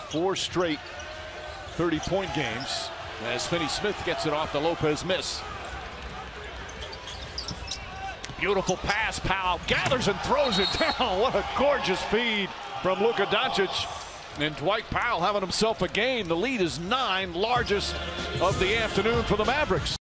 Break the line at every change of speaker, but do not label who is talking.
4 straight 30-point games as Finney-Smith gets it off the Lopez miss. Beautiful pass. Powell gathers and throws it down. What a gorgeous feed from Luka Doncic. And Dwight Powell having himself a game. The lead is 9, largest of the afternoon for the Mavericks.